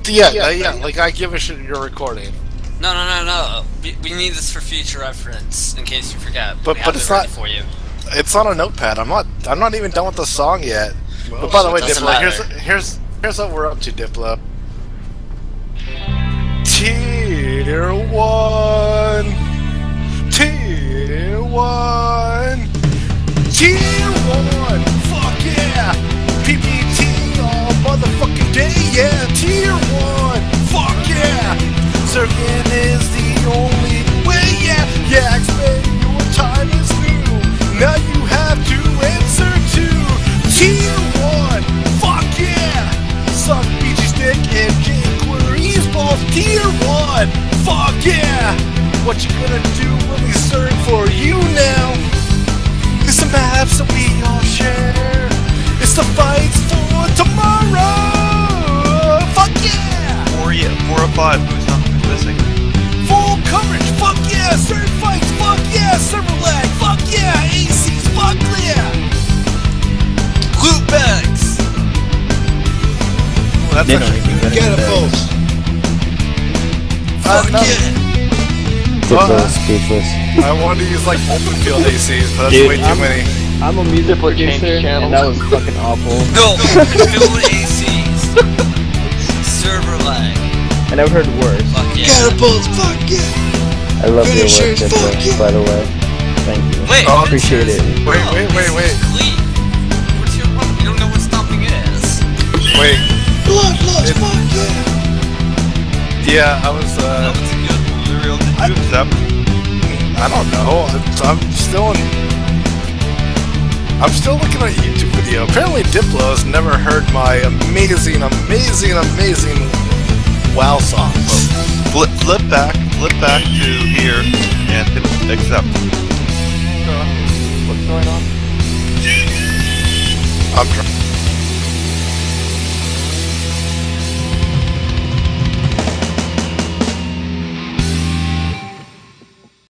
Yeah, like I give a shit you're recording. No. We need this for future reference, in case you forget. But it's not for you. It's on a notepad. I'm not even done with the song yet. Well, but by the way, Diplo, here's what we're up to, Diplo. Tier 1. Tier 1. Tier 1. Fuck yeah. PPT all motherfucking day. Yeah. Tier 1. Fuck yeah. Serving is the only way. Yeah. Yeah. Expect your time is new. Now you have to answer to Tier 1. Fuck yeah. Suck BG's dick and jQuery's balls. Tier 1. Fuck yeah. What you gonna do when we serve for you now? It's the maps that we all share. It's the fights for tomorrow. Fuck yeah. 4 or 5. Who's missing? Full coverage. Fuck yeah. Certain fights. Fuck yeah. Server lag. Fuck yeah. ACs. Fuck yeah. Loot bags. Well, that's actually Get a post. Fuck yeah. Speechless. I wanted to use like open field ACs, but that's way too many. I'm a music producer, and that was fucking awful. No, field ACs. Server lag. I never heard worse. Fuck yeah. Catapults, fuck yeah. I love your work, Diplo, by the way. Thank you. Wait, I appreciate it. Wait. Clean. What's your problem? You don't know what stomping is. Wait. Bloodlust, fuck yeah. Yeah, I was That was a good one. Lireil, did you accept? I don't know. I'm still looking at a YouTube video. Apparently Diplo has never heard my amazing WoW songs. Flip back to here and hit accept. What's going on? I'm trying.